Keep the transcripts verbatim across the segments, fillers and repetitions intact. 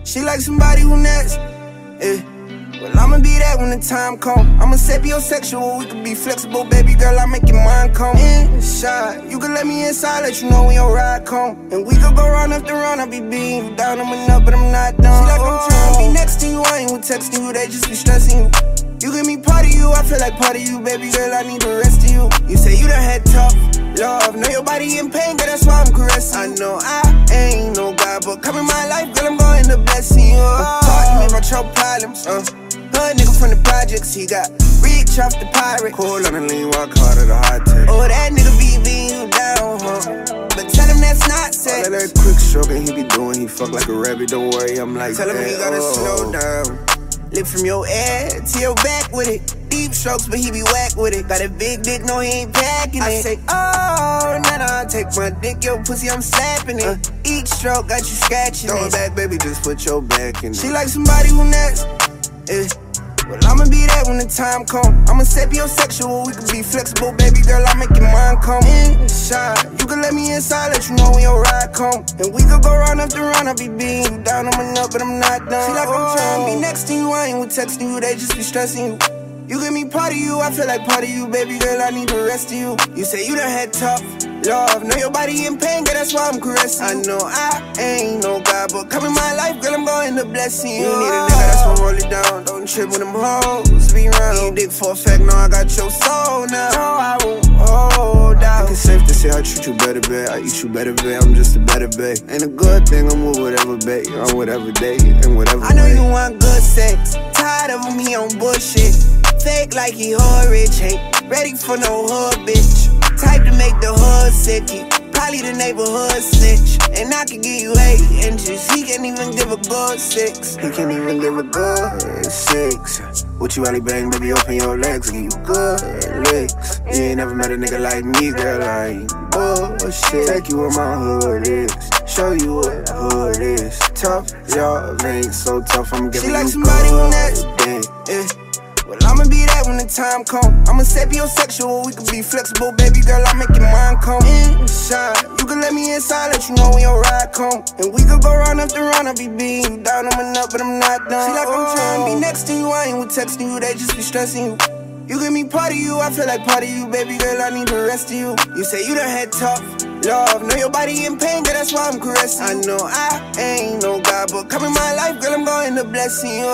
She like somebody who next, yeah. Well, I'ma be that when the time come. I'ma sapiosexual, we can be flexible, baby girl, I make your mind come inside. You can let me inside, let you know when your ride come. And we could go round after round, I be beating you down, I'm enough, but I'm not done. She like I'm trying to be next to you, I ain't with texting you, they just be stressing you. You give me part of you, I feel like part of you, baby girl, I need the rest of you. You say you done had tough love, know your body in pain, girl, that's why I'm caressing. I know I ain't no God, but come in my life, girl, I'm going to blessing you. uh, Talk to me about your problems, uh Hood nigga from the projects, he got rich off the pirate. Cool on the lean, walk harder, the hard take. Oh, that nigga be beating you down, huh? But tell him that's not sex. All that quick stroking he be doing, he fuck like a rabbit, don't worry, I'm like tell that. Him he gotta oh. slow down. Lick from your air to your back with it. Deep strokes, but he be whack with it. Got a big dick, no, he ain't packing it. I say, oh, nah, nah, take my dick, yo, pussy, I'm slapping it. uh, Each stroke got you scratching Throw it. Throw it back, baby, just put your back in it. She like somebody who next, yeah. Well, I'ma be that when the time come. I'ma sapiosexual, we can be flexible, baby girl, I make your mind come inside. You can let me inside, let you know when your ride come. And we could go round after round, I be beating you down, I'm enough, but I'm not done. She like I'm trying to be next to you, I ain't with texting you, they just be stressing you. You give me part of you, I feel like part of you, baby girl, I need the rest of you. You say you done had tough love, know your body in pain, girl, that's why I'm caressing. I know I ain't no God, but come in my life, girl, I'm going to blessing you. You need a nigga that's gonna roll it down, don't trip with them hoes, be around. You dick for a fact, no, I got your soul now. No, I won't hold out. I think it's safe to say I treat you better, babe. I eat you better, babe. I'm just a better babe. Ain't a good thing, I'm with whatever, babe. On whatever day and whatever I know way. You want good sex, tired of him, he on bullshit. Fake like he hood rich, ain't ready for no hood bitch. Type to make the hood sick, he probably the neighborhood snitch. And I can give you eight inches, he can't even give a good six. He can't even give a good six. What you alley bang, baby, open your legs, give you good licks. You ain't never met a nigga like me, girl, I ain't bullshit. Take you where my hood is, show you what hood is. Tough, y'all ain't so tough, I'm giving you good. She like somebody who next, yeah. Well, I'ma be that when the time come. I'ma sapiosexual, we can be flexible, baby girl, I make your mind come inside. You can let me inside, let you know when your ride come. And we could go round after round, I be beating you down, I'm enough, but I'm not done. She like I'm trying to be next to you, I ain't with texting you, they just be stressing you. You give me part of you, I feel like part of you, baby girl, I need the rest of you. You say you done had tough love, know your body in pain, girl, that's why I'm caressing. I know I ain't no God, but come in my life, girl, I'm going to blessing you.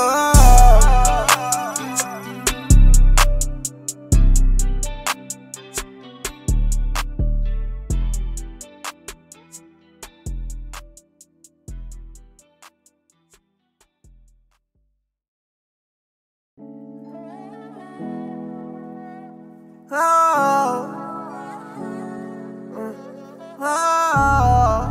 Oh. Oh, oh, oh,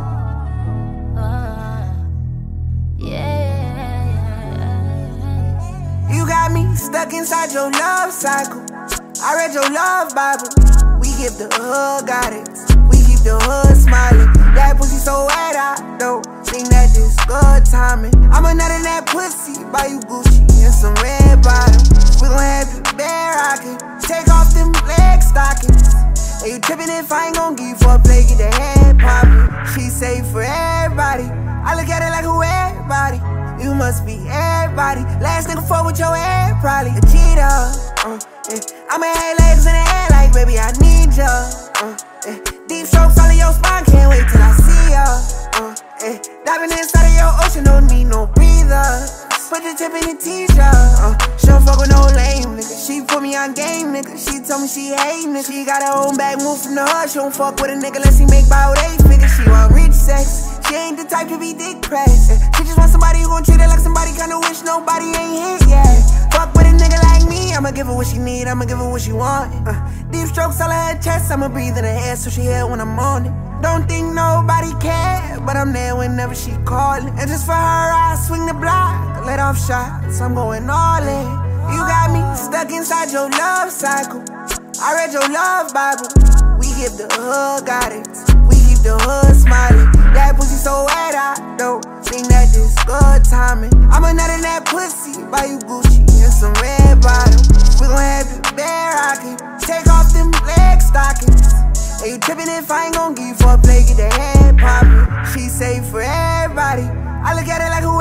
yeah. You got me stuck inside your love cycle. I read your love Bible. We give the hood guidance, we keep the hood smiling. That pussy so wet, I don't think that this good timing. I'ma nut in that pussy, buy you Gucci and some red bottoms. We gon' have you bare rockin', take off them leg stockings. Hey, you trippin' if I ain't gon' give you for a play, get the head poppin'. She say for everybody, I look at it like who everybody. You must be everybody. Last nigga fuck with your head, probably a cheater. Uh, yeah. I'ma have legs in the air like, baby, I need ya. Uh, yeah. Deep strokes all in your spine, can't wait till I see ya. Uh, yeah. Diving inside of your ocean, don't need no breather. Put the tip in the t-shirt, uh, she don't fuck with no lame nigga. She put me on game, nigga. She told me she hate me. She got her own bag, move from the hood. She don't fuck with a nigga unless he make about eight figures. She want rich sex, she ain't the type to be dick pressed. She just want somebody who gon' treat her like somebody, kinda wish nobody ain't hit yet. Fuck with a nigga like me, I'ma give her what she need, I'ma give her what she want. uh, Deep strokes all in her chest, I'ma breathe in her air so she hear when I'm on it. Don't think nobody care, but I'm there whenever she callin'. And just for her, I swing the block, let off shots, I'm going all in. You got me stuck inside your love cycle. I read your love Bible. We give the hood guidance, we keep the hood smiling. That pussy so wet, I don't think that this good timing. I'ma nut in that pussy, buy you Gucci and some red bottoms. We gon' have you bare rockin', take off them leg stockings. Hey, you trippin' if I ain't gon' give you for a play, get the head poppin'. She say for everybody, I look at it like who everybody.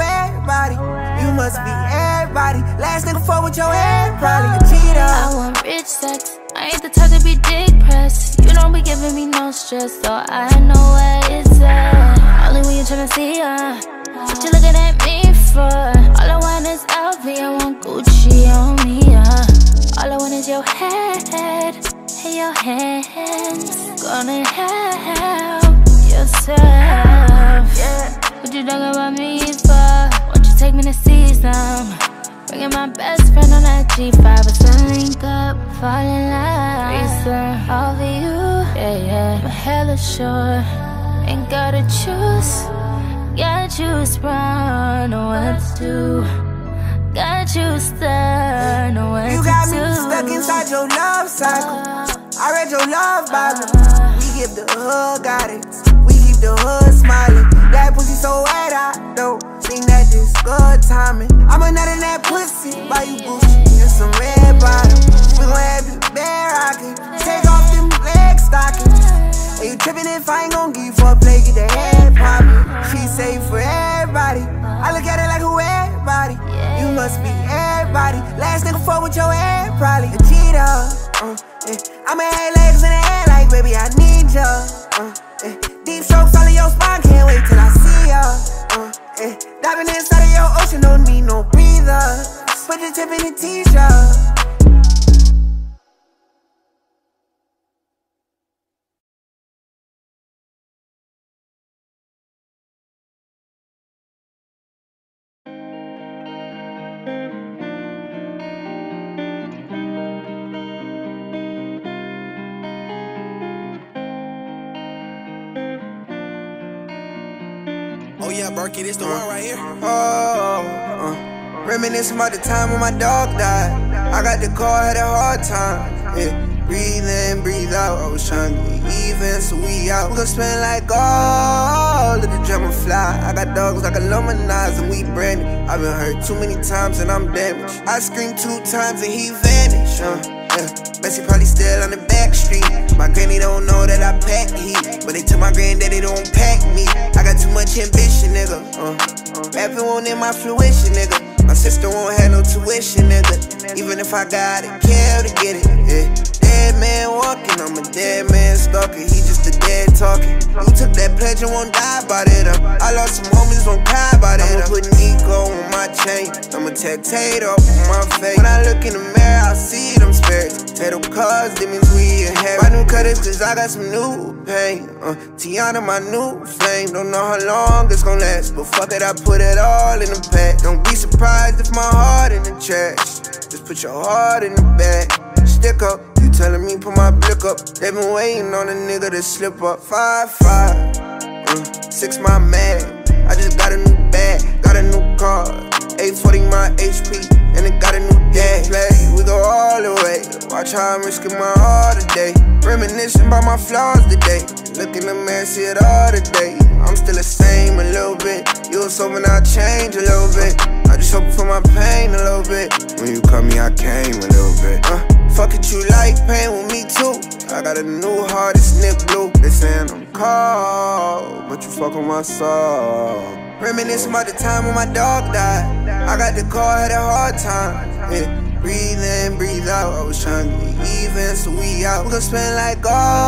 everybody. You must be everybody. Last nigga fuck with your head, probably a cheater. I want rich sex, I ain't the type to be depressed. You don't be giving me no stress, so I know where it's at. Only when you tryna see her, what you looking at me for? All I want is L V, I want Gucci on me, yeah. All I want is your head, and your hands. Gonna help yourself, yeah. What you talking about me for? Won't you take me to see some? Bringing my best friend on that G five, but still link up, fall in love. Reason all for you, yeah, yeah. I'm hella sure, ain't gotta choose. Got you sprung, know what to do. Got you stuck, know what to do. You got me stuck inside your love cycle. I read your love Bible. We give the hood guidance, we keep the hood smiling. That pussy so wet, I don't think that this good timing. I'm a nut in that pussy, buy you Gucci and some red bottoms. We gon' have you bare rockin', take off them leg stockings. Hey, you trippin' if I ain't gon' give you for a play, get the head poppin'. She say for everybody, I look at it like who everybody. You must be everybody. Last nigga fuck with your head, probably a cheater. Uh, yeah. I'ma have legs in the air like baby, I need ya. Uh, yeah. Deep strokes all in your spine, can't wait till I see ya. Uh, yeah. Diving inside of your ocean, don't need no breather. Put the tip in the t-shirt. Oh yeah, Berkey, this the uh, one right here. Oh, uh, reminiscing about the time when my dog died. I got the car, had a hard time. Yeah, breathe in, breathe out. I was trying to get even, so we out. We gon' spend like all of the drama fly. I got dogs like Illuminati and we branded. I've been hurt too many times and I'm damaged. I screamed two times and he vanished. Uh, yeah. Bessie probably still on the back street. My granny don't know that I pack heat, but they tell my granddaddy don't pack me. I got too much ambition, nigga. Uh, uh, rapping won't in my fruition, nigga. My sister won't have no tuition, nigga. Even if I got it, care to get it. Yeah. Dead man walking, I'm a dead man stalker. He just a dead talking. You took that pledge and won't die about it. Uh. I lost some homies, won't cry about it. I'ma put Nico on my chain. I'ma tattoo off on my face. When I look in the mirror, I see them spirits. Tattoo cars, that means we inherit. My new cutters, cause I got some new pain. Uh, Tiana, my new flame. Don't know how long it's gon' last, but fuck it, I put it all in the bag. Don't be surprised if my heart in the trash. Just put your heart in the bag. Stick up, you telling me put my blick up. They been waiting on a nigga to slip up. Five, five, uh, six my man. I just got a new bag, got a new car. eight forty my H P, and it got a new gas. Play, we go all the way. Watch how I'm risking my heart today. Reminiscing about my flaws today. Look in the mirror, see it all today. I'm still the same a little bit. You was hoping I'd change a little bit. I just hoping for my pain a little bit. When you caught me, I came a little bit. Uh, fuck it, you like pain with me too. I got a new heart, it's Nick Blue. They saying I'm cold, but you fuck with my soul. Reminiscing about the time when my dog died. I got the car, had a hard time. Yeah. Breathe in, breathe out. I was trying to get even, so we out. We gon' spend like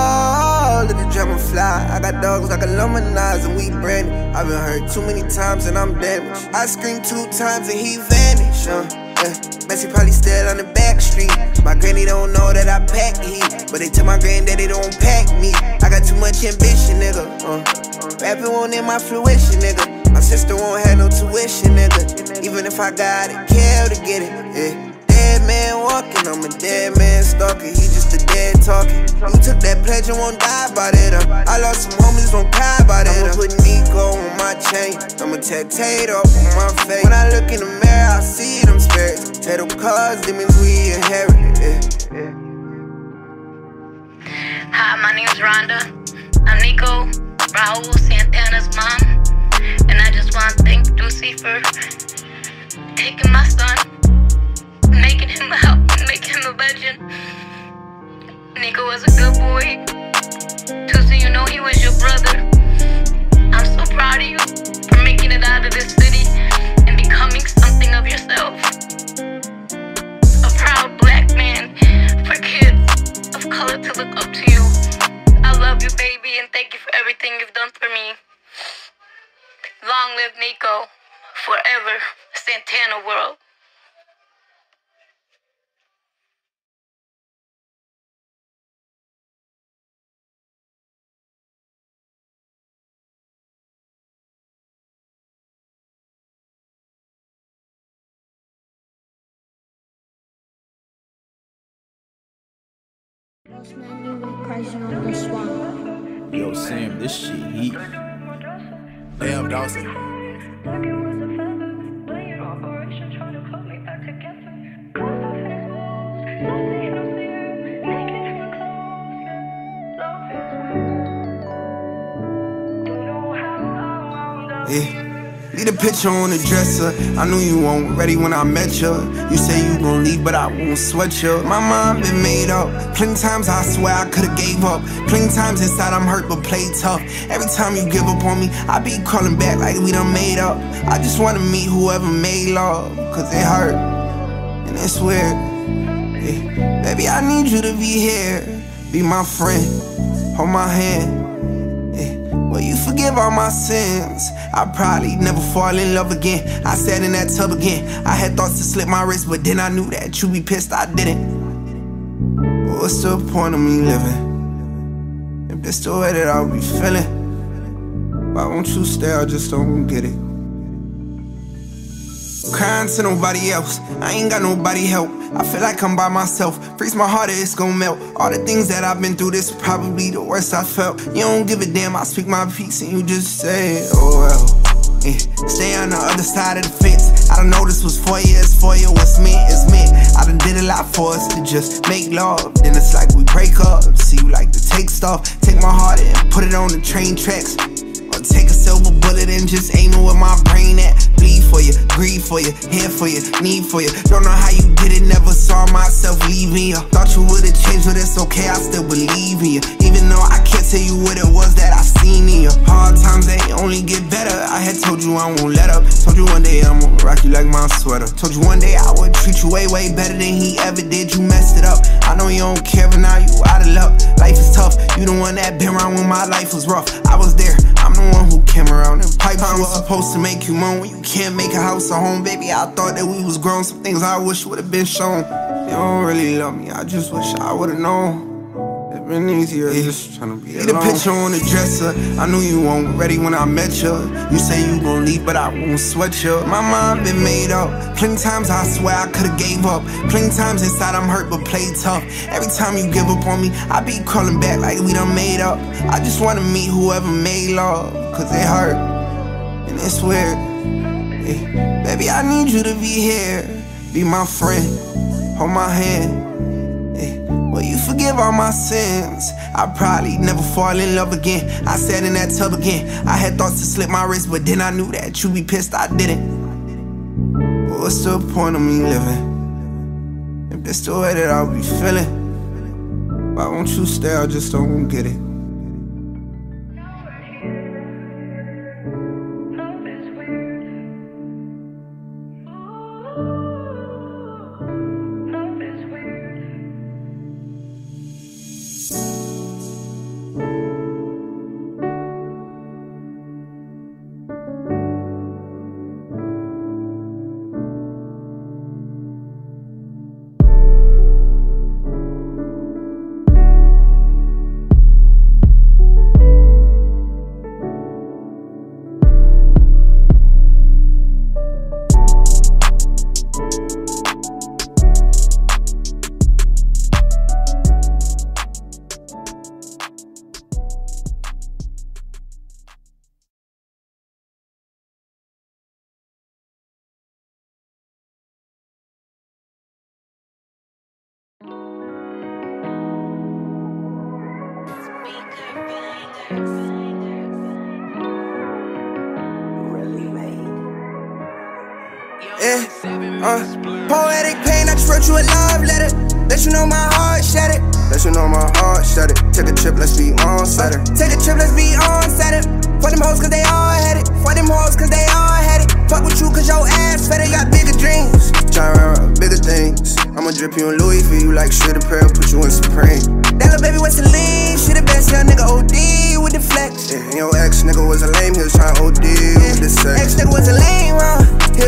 all of the drama fly. I got dogs like Illuminati and we branded. I've been hurt too many times and I'm damaged. I screamed two times and he vanished. Uh, yeah. Bessie probably still on the back street. My granny don't know that I pack heat, but they tell my granddaddy don't pack me. I got too much ambition, nigga. Uh, rapping won't in my fruition, nigga. My sister won't have no tuition, nigga. Even if I got it, care to get it, yeah. Dead man walking, I'm a dead man stalker. He just a dead talking. You took that pledge and won't die about it. Uh. I lost some homies, won't cry about it. I'ma put Nico on my chain. I'ma tattoo off on my face. When I look in the mirror, I see them spirits. Tattoo cars, that means we inherit. Yeah, yeah. Hi, my name's Rhonda. I'm Nico, Raul Santana's mom. And I just want to thank Lucy for taking my son, making him out, making him a legend. Nico was a good boy. Tusi, you know he was your brother. I'm so proud of you for making it out of this city and becoming forever, Santana world. Yo, Sam, this shit heat. Damn, Dawson. Yeah. Leave the picture on the dresser. I knew you weren't ready when I met you. You say you gon' leave, but I won't sweat you. My mind been made up. Plenty times I swear I could've gave up. Plenty times inside I'm hurt but play tough. Every time you give up on me, I be calling back like we done made up. I just wanna meet whoever made love, cause it hurt, and it's weird. Yeah. Baby, I need you to be here. Be my friend, hold my hand. Will you forgive all my sins? I'll probably never fall in love again. I sat in that tub again. I had thoughts to slit my wrist, but then I knew that you'd be pissed I didn't. But what's the point of me living if this the way that I'll be feeling? Why won't you stay? I just don't get it. Crying to nobody else, I ain't got nobody help. I feel like I'm by myself, freeze my heart, it's gon' melt. All the things that I've been through, this is probably the worst I felt. You don't give a damn, I speak my peace and you just say, oh well. Yeah. Stay on the other side of the fence. I don't know this was for you, it's for you, what's meant is meant. I done did a lot for us to just make love. Then it's like we break up, see you like to take stuff. Take my heart and put it on the train tracks. Or take a silver bullet and just aim it with my brain at. Bleed for you, grieve for you, here for you, need for you. Don't know how you did it, never saw myself leaving you. Thought you would've changed, but it's okay, I still believe in you. Even though I can't tell you what it was that I seen in you. Hard times, they only get better. I had told you I won't let up. Told you one day I'ma rock you like my sweater. Told you one day I would treat you way, way better than he ever did. You messed it up. I know you don't care, but now you out of luck. Life is tough, you the one that been around when my life was rough. I was there, I'm the one who came around and pipes. I was supposed to make you moan when you can't make a house a home. Baby, I thought that we was grown. Some things I wish would've been shown. You don't really love me, I just wish I would've known. It's been easier yeah. just trying to be alone. Leave the picture on the dresser. I knew you weren't ready when I met you. You say you gon' leave, but I won't sweat you. My mind been made up. Plenty times I swear I could've gave up. Plenty times inside I'm hurt but play tough. Every time you give up on me, I be calling back like we done made up. I just wanna meet whoever made love, cause it hurt, and it's weird. Yeah. Baby, I need you to be here. Be my friend, hold my hand. Will you forgive all my sins? I'll probably never fall in love again. I sat in that tub again. I had thoughts to slit my wrist, but then I knew that you'd be pissed I didn't. But what's the point of me living if this the way that I'll be feeling? Why won't you stay? I just don't get it. Yeah, uh, poetic pain, I just wrote you a love letter. Let you know my heart shattered. Let you know my heart shattered. Take a trip, let's be on Saturn. Take a trip, let's be on Saturn. Fuck them hoes cause they all had it. Fuck them hoes cause they all had it. Fuck with you cause your ass better. Got bigger dreams. Try around bigger things. I'ma drip you in Louis for you like shit a prayer. Put you in Supreme. That little baby was a lean. She the best young nigga O D with the flex. Yeah, and your ex nigga was a lame. He was trying O D yeah. with the sex. Ex nigga was a lame, huh? He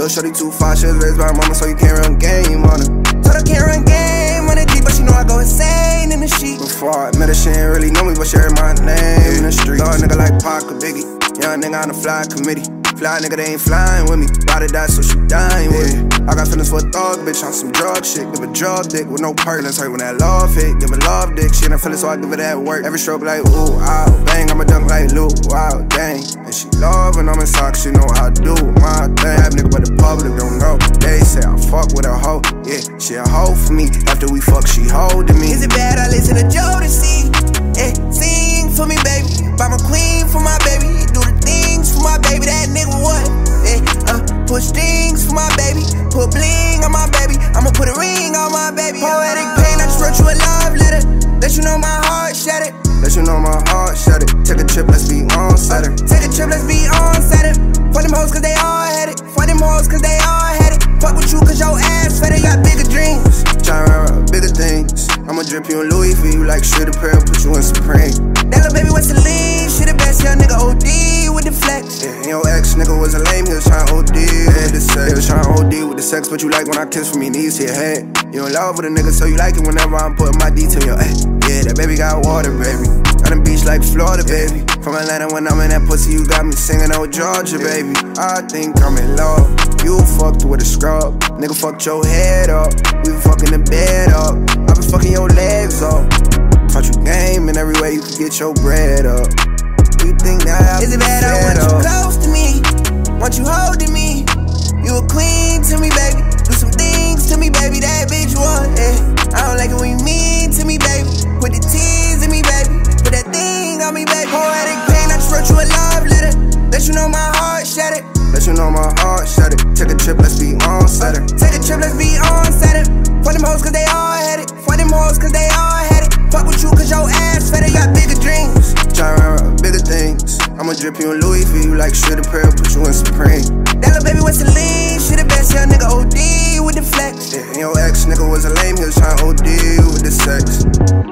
Lil' shorty too far, she was raised by her mama, so you can't run game on her. Told her can't run game on the G, but she know I go insane in the sheet. Before I met her, she ain't really know me, but she heard my name in the street. Thought a nigga like Pac or Biggie, young nigga on the fly committee. Fly nigga, they ain't flying with me. Ride or die, so she dying with me. I got feelings for a thug, bitch, on some drug shit. Give a drug dick with no perk. Let's hurt when that love hit. Give a love dick, she ain't feeling, so I give it that work. Every stroke like, ooh, ow, bang, I'ma dunk like Luke, wow, dang. And she love when I'm in socks, she know how I do my thing. Rap nigga, but the public don't know. They say I fuck with a hoe, yeah, she a hoe for me. After we fuck, she holding me. Is it bad I listen to Jodeci? Eh, sing for me, baby. Buy my queen for my baby. Do the things for my baby. That nigga what? Eh, uh, push things for my baby. Put bling on my baby. I'ma put a ring on my baby. Poetic pain, I just wrote you a love letter. Let you know my heart shattered. Let you know my heart shattered. Take a trip, let's be on Saturday. Take a trip, let's be on Saturday. Fuck them hoes cause they all had it. Fuck them hoes cause they all had it. Fuck with you cause your ass better. Got bigger dreams. Tryna run bigger things. I'ma drip you in Louis V. You like shit apparel, put you in Supreme. That little baby was to leave. She the best, young nigga O D with the flex. Yeah, and your ex nigga was a lame, he was tryna O D with the sex. He was tryna O D with the sex, but you like when I kiss from your knees to your head. You in love with a nigga, so you like it whenever I'm putting my D to your head. Yeah, that baby got water, baby. On the beach like Florida, baby. From Atlanta when I'm in that pussy, you got me singing old Georgia, baby. I think I'm in love. You fucked with a scrub. Nigga fucked your head up. We been fucking the bed up. I been fucking your legs up. Taught you game in every way you could get your bread up. You think that I Is it bad I want up? You close to me? Want you holding me? You a queen to me, baby. Do some things to me, baby. That bitch what? Eh. I don't like it when you mean to me, baby. Put the tears in me, baby. Put that thing on me, baby. Poetic pain, I just wrote you a love letter. Let you know my heart shattered. Let you know my heart shattered. Take a trip, let's be on Saturday. Take a trip, let's be on Saturday. Fuck them hoes cause they all had it. Fuck them hoes cause they all had it. Fuck with you cause your ass better. Got bigger dreams. Tryna run bigger things. I'ma drip you in Louis V. You like shit apparel, put you in Supreme. That little baby was to leave. She the best, young nigga O D with the flex. Yeah, and your ex nigga was a lame, he was tryna O D with the sex.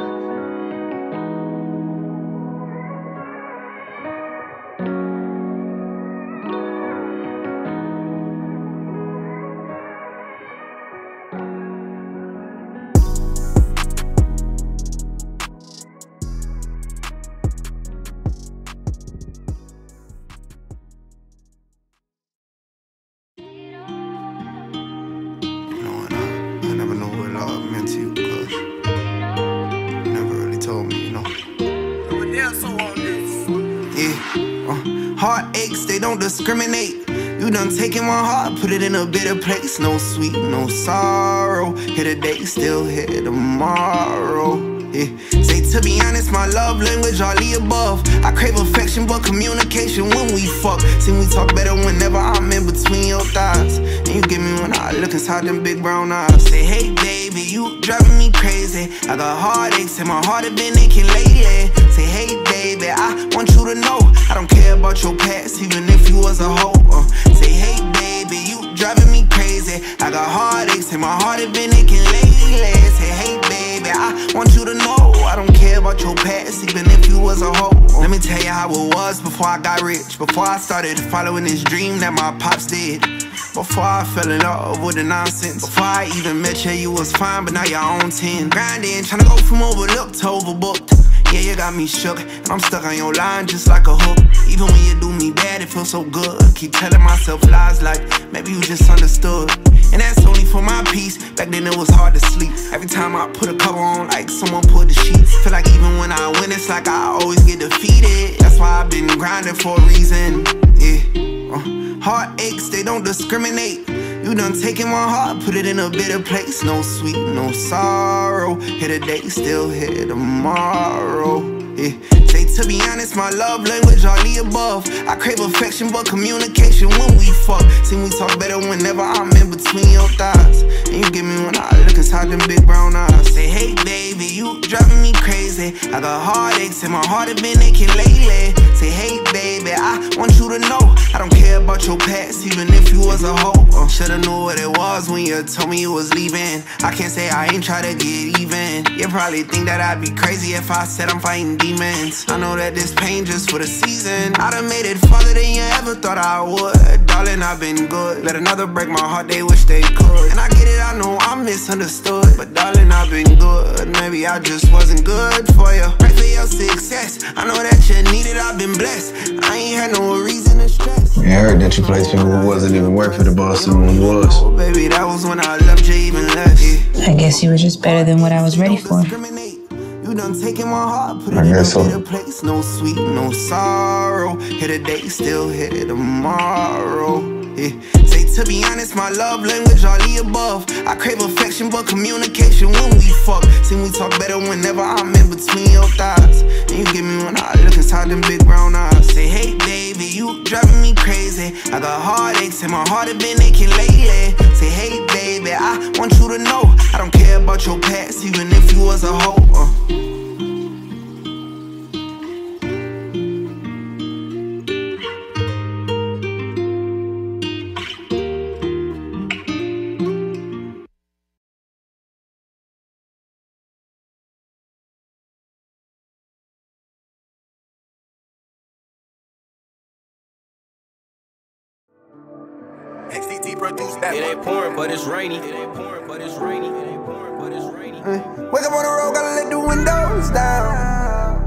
Heartaches, they don't discriminate. You done taken my heart, put it in a bitter place. No sweet, no sorrow. Here today, still here tomorrow. Yeah. Say to be honest, my love language all the above. I crave affection, but communication when we fuck. See me talk better whenever I'm in between your thighs. And you give me one eye, look inside them big brown eyes. Say, hey baby, you driving me crazy. I got heartaches and my heart have been aching lately. Say, hey baby, I want you to know I don't care about your past, even if you was a hoe. uh. Say, hey baby, you driving me crazy. I got heartaches and my heart have been aching lately. Say, hey baby, I want you to know I don't care about your past, even if you was a hoe. uh. Let me tell you how it was before I got rich. Before I started following this dream that my pops did. Before I fell in love with the nonsense. Before I even met you, you was fine, but now you're on ten. Grinding, tryna go from overlooked to overbooked. Yeah, you got me shook, and I'm stuck on your line just like a hook. Even when you do me bad, it feels so good. Keep telling myself lies like, maybe you just understood. And that's only for my peace. Back then it was hard to sleep. Every time I put a cover on, like someone put the sheets. Feel like even when I win, it's like I always get defeated. That's why I've been grinding for a reason. Yeah, uh, heartaches, they don't discriminate. You done taken my heart, put it in a bitter place. No sweet, no sorrow. Here today, still here tomorrow. Yeah. Say to be honest, my love language all the above. I crave affection, but communication when we fuck. See me talk better whenever I'm in between your thighs. And you give me one eye, look inside them big brown eyes. Say, hey baby, you driving me crazy. crazy. I got heartaches and my heart has been aching lately. Say, hey baby, I want you to know I don't care about your past, even if you was a hoe. uh, Shoulda knew what it was when you told me you was leaving. I can't say I ain't try to get even. You probably think that I'd be crazy if I said I'm fighting demons. I know that this pain just for the season. I done made it farther than you ever thought I would. Darling, I've been good. Let another break my heart, they wish they could. And I get it, I know I'm misunderstood, but darling, I've been good. Maybe I just wasn't good for you. Pray for your success. I know that you need it, I've been blessed. I ain't had no reason to stress. Yeah, I heard that you played people who wasn't even worth it, the boss someone was. Oh, baby, that was when I loved you even less. I guess you were just better than what I was ready for. You done taking my heart, put it I in a guess so. better place. No sweet, no sorrow. Here today, still here tomorrow. Yeah. Say, to be honest, my love language all the above. I crave affection, but communication when we fuck. See, we talk better whenever I'm in between your thighs. And you get me when I look inside them big brown eyes. Say, hey baby, you driving me crazy. I got heartaches and my heart has been aching lately. Say, hey baby, I want you to know I don't care about your past, even if you was a hoe. uh. X D T produced that. It ain't pouring, but it's rainy. It ain't pouring, but it's rainy. It ain't pouring, but it's rainy. Uh, wake up on the road, gotta let the windows down.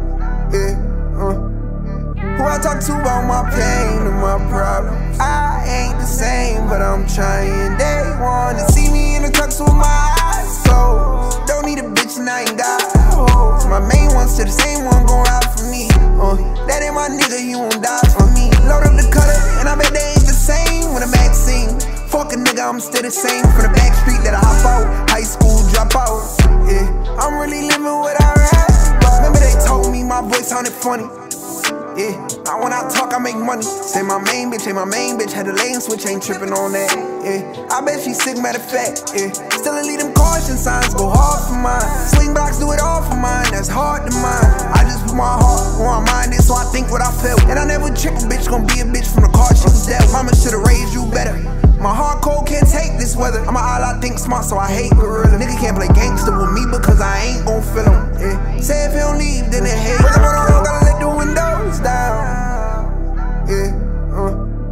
Yeah, uh. Who I talk to about my pain and my problems? I ain't the same, but I'm trying. They wanna see me in the tux with my eyes closed. Don't need a bitch and I ain't got hoes. My main one's still the same one gon' ride for me. Uh, that ain't my nigga, you won't die for me. Load up the cutter, and I bet they ain't the same when the vaccine. Fuck a nigga, I'm still the same. From the back street that I hop out, high school dropout. Yeah, I'm really living what I rap about. Remember they told me my voice sounded funny. Yeah, now when I talk I make money. Say my main bitch, ain't my main bitch. Had the lane switch, ain't tripping on that. Yeah, I bet she sick, matter of fact. Yeah, still leave them caution signs, go hard for mine. Swing blocks, do it all for mine, that's hard to mine. I just put my heart where my mind is, so I think what I felt. And I never trick a bitch, gon' be a bitch from the car she was dealt. Mama should've raised you better. My heart cold, can't take this weather. I'm a all I think smart, so I hate gorilla. Nigga can't play gangster with me because I ain't gon' feel him. Yeah. Say if he don't leave, then it hate. Wake up on the road, gotta let the windows down. Yeah, uh.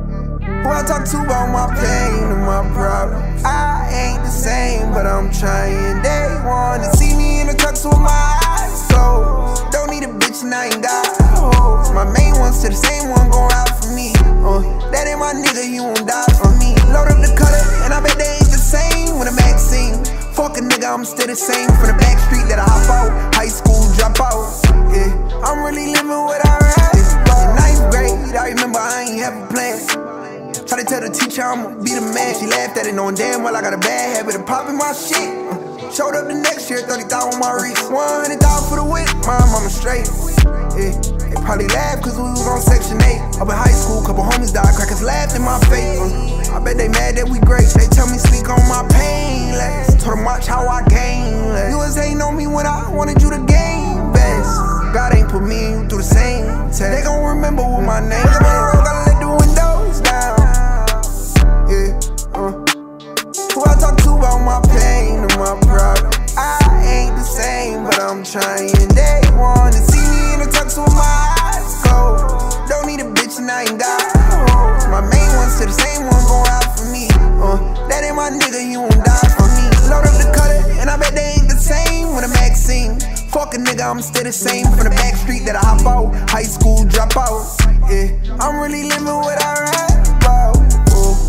Who I talk to about my pain and my problems? I ain't the same, but I'm trying. They wanna see me in the tux with my eyes closed. Don't need a bitch and I ain't got hoes. My main one's still the same one gon' ride for me. Uh, that ain't my nigga, you won't die for me. Load up the cutter, and I bet they ain't the same when the vaccine. Fuck a nigga, I'm still the same. From the back street that I hop out, high school dropout. Yeah, I'm really living what I rap. In ninth grade, I remember I ain't have a plan. Try to tell the teacher I'ma be the man. She laughed at it, knowing damn well I got a bad habit of popping my shit. Uh, showed up the next year, thirty thousand on my wrist. one hundred thousand for the whip, my mama straight. Yeah, they probably laughed cause we was on section eight. Up in high school, couple homies died, crackers laughed in my face. Uh, I bet they mad that we great. They tell me speak on my pain less. Told them watch how I gain less. You was hating on me when I wanted you to gain best. God ain't put me and you through the same test. They gon' remember what my name is. Gotta let the windows down. Yeah, uh. Who I talk to about my pain and my problems? I ain't the same, but I'm trying. They wanna see me in the tux with my eyes closed. Don't need a bitch and I ain't got hoes. My main one's still the same one gon' ride for me. Uh, that ain't my nigga, you won't die for me. Load up the cutter, and I bet they ain't the same when the vaccine. Fuck a nigga, I'm still the same. From the back street that I hop out, high school dropout. Yeah, I'm really living what I rap about. Ooh.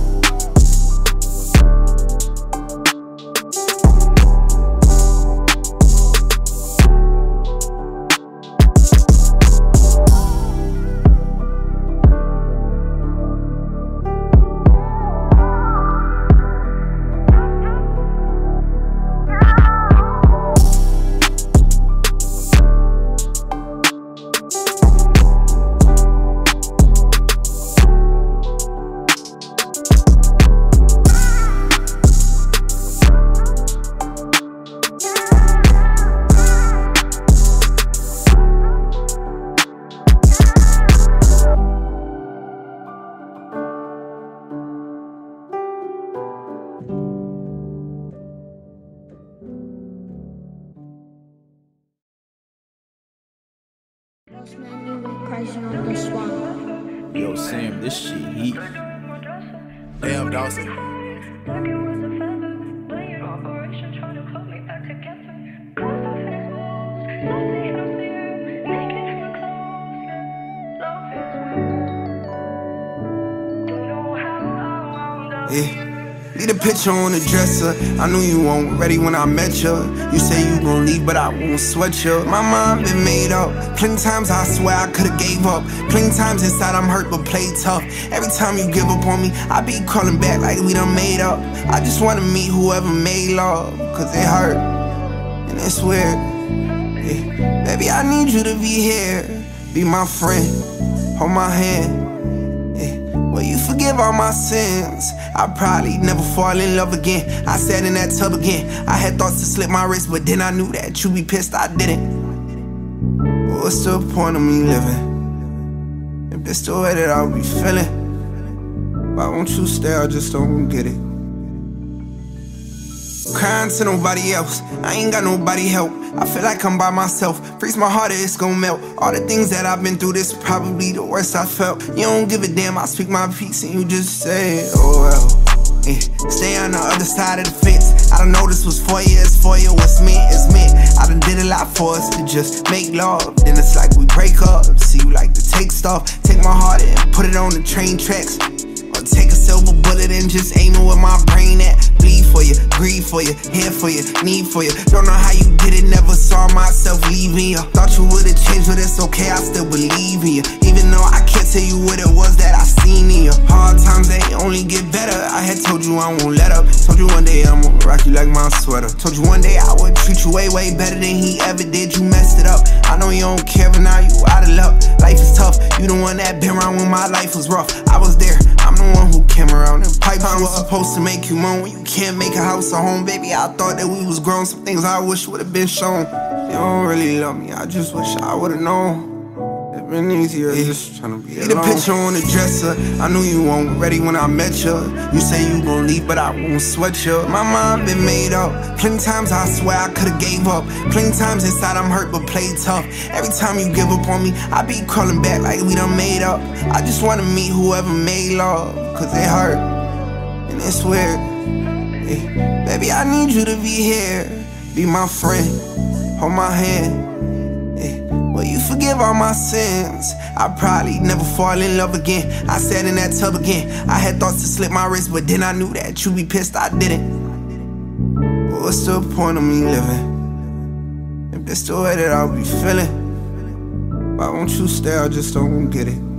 Damn, Dawson. Yeah. Leave the picture on the dresser. I knew you weren't ready when I met you. You say you gon' leave, but I won't sweat you. My mind been made up. Plenty times I swear I could've gave up. Plenty times inside I'm hurt but play tough. Every time you give up on me, I be calling back like we done made up. I just wanna meet whoever made love, cause it hurt, and it's weird. Yeah. Baby, I need you to be here. Be my friend, hold my hand. Will you forgive all my sins? I'll probably never fall in love again. I sat in that tub again. I had thoughts to slip my wrist, but then I knew that you'd be pissed I didn't. But what's the point of me living if it's the way that I'll be feeling? Why won't you stay? I just don't get it. Crying to nobody else, I ain't got nobody help. I feel like I'm by myself, freeze my heart, it's gon' melt. All the things that I've been through, this is probably the worst I felt. You don't give a damn, I speak my piece and you just say, oh well. Yeah. Stay on the other side of the fence. I don't know this was for you, it's for you, what's meant is meant. I done did a lot for us to just make love. Then it's like we break up, see you like to take stuff. Take my heart and put it on the train tracks. Or take a silver bullet and just aim it where my brain at. Bleed for you, grieve for you, here for you, need for you. Don't know how you did it, never saw myself leaving you. Thought you would've changed, but it's okay, I still believe in you. Even though I can't tell you what it was that I seen in you. Hard times, they only get better. I had told you I won't let up. Told you one day I'ma rock you like my sweater. Told you one day I would treat you way, way better than he ever did. You messed it up. I know you don't care, but now you out of luck. Life is tough, you the one that been around when my life was rough. I was there, I'm the one who came around and piped you up. Supposed to make you moan when you can't make a house a home, baby. I thought that we was grown. Some things I wish would've been shown. You don't really love me, I just wish I would've known. It's been easier yeah. just trying to be alone. Leave the picture on the dresser. I knew you weren't ready when I met you. You say you gon' leave, but I won't sweat you. My mind been made up. Plenty times I swear I could've gave up. Plenty times inside I'm hurt but play tough. Every time you give up on me, I be calling back like we done made up. I just wanna meet whoever made love, cause it hurt, and it's weird. Yeah. Baby, I need you to be here. Be my friend, hold my hand. Yeah. Will you forgive all my sins? I'll probably never fall in love again. I sat in that tub again. I had thoughts to slip my wrist, but then I knew that you'd be pissed I didn't. But what's the point of me living if it's the way that I'll be feeling? Why won't you stay? I just don't get it.